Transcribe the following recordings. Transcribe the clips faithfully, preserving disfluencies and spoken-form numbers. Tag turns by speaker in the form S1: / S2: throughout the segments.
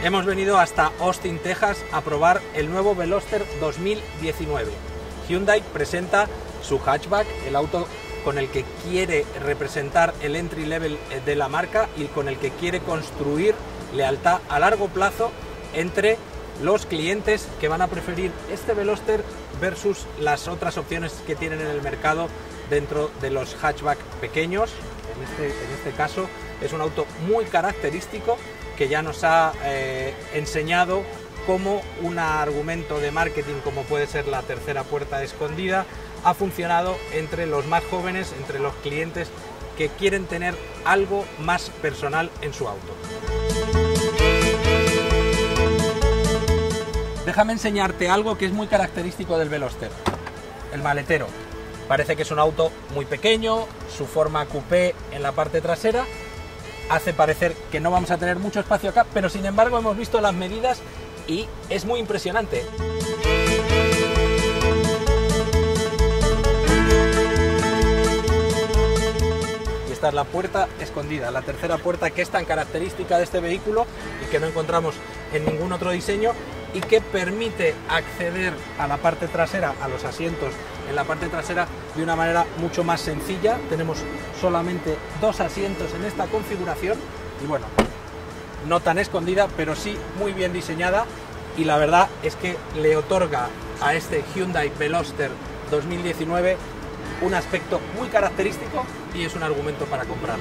S1: Hemos venido hasta Austin, Texas, a probar el nuevo Veloster dos mil diecinueve. Hyundai presenta su hatchback, el auto con el que quiere representar el entry level de la marca y con el que quiere construir lealtad a largo plazo entre los clientes que van a preferir este Veloster versus las otras opciones que tienen en el mercado dentro de los hatchback pequeños. En este, en este caso es un auto muy característico que ya nos ha eh, enseñado cómo un argumento de marketing como puede ser la tercera puerta escondida ha funcionado entre los más jóvenes, entre los clientes que quieren tener algo más personal en su auto. Déjame enseñarte algo que es muy característico del Veloster, el maletero. Parece que es un auto muy pequeño, su forma coupé en la parte trasera hace parecer que no vamos a tener mucho espacio acá, pero sin embargo hemos visto las medidas y es muy impresionante. Y esta es la puerta escondida, la tercera puerta que es tan característica de este vehículo y que no encontramos en ningún otro diseño y que permite acceder a la parte trasera, a los asientos en la parte trasera de una manera mucho más sencilla. Tenemos solamente dos asientos en esta configuración y bueno, no tan escondida, pero sí muy bien diseñada, y la verdad es que le otorga a este Hyundai Veloster dos mil diecinueve un aspecto muy característico y es un argumento para comprarlo.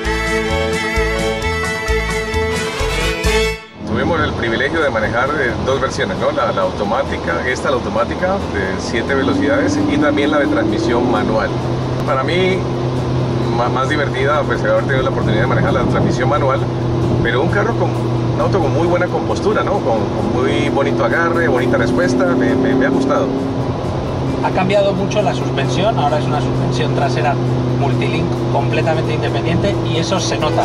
S2: Tuvimos el privilegio de manejar dos versiones, ¿no? La, la automática, esta la automática de siete velocidades y también la de transmisión manual. Para mí, más, más divertida, pues haber tenido la oportunidad de manejar la transmisión manual, pero un carro con un auto con muy buena compostura, ¿no? Con, con muy bonito agarre, bonita respuesta, me, me, me ha gustado.
S1: Ha cambiado mucho la suspensión, ahora es una suspensión trasera multilink completamente independiente y eso se nota.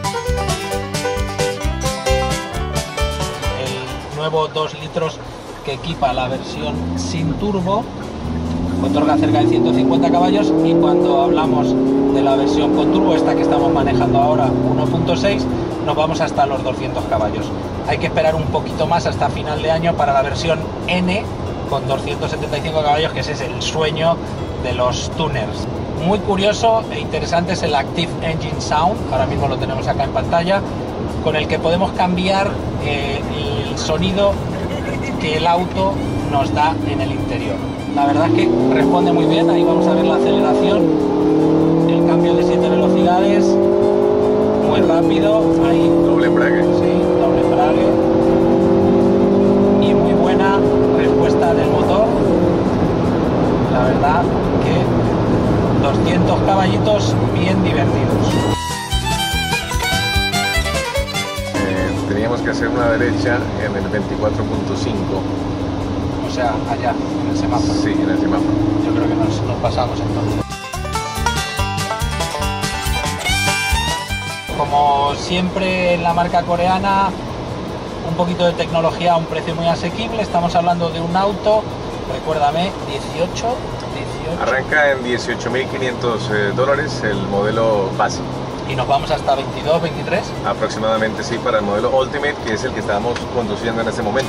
S1: Nuevo dos litros que equipa la versión sin turbo otorga cerca de ciento cincuenta caballos, y cuando hablamos de la versión con turbo, esta que estamos manejando ahora, uno punto seis, nos vamos hasta los doscientos caballos. Hay que esperar un poquito más hasta final de año para la versión N con doscientos setenta y cinco caballos, que ese es el sueño de los tuners. Muy curioso e interesante es el Active Engine Sound, ahora mismo lo tenemos acá en pantalla, con el que podemos cambiar eh, el sonido que el auto nos da en el interior. La verdad es que responde muy bien. Ahí vamos a ver la aceleración, el cambio de siete velocidades, muy rápido, ahí
S2: doble embrague,
S1: sí, doble embrague y muy buena respuesta del motor. La verdad que doscientos caballitos bien divertidos.
S2: Teníamos que hacer una derecha en el veinticuatro punto cinco.
S1: O sea, allá, en el semáforo.
S2: Sí, en el semáforo.
S1: Yo creo que nos, nos pasamos entonces. Como siempre en la marca coreana, un poquito de tecnología a un precio muy asequible. Estamos hablando de un auto, recuérdame, dieciocho, dieciocho.
S2: Arranca en dieciocho mil quinientos eh, dólares el modelo base.
S1: Y nos vamos hasta veintidós, veintitrés.
S2: Aproximadamente, sí, para el modelo Ultimate, que es el que estamos conduciendo en este momento.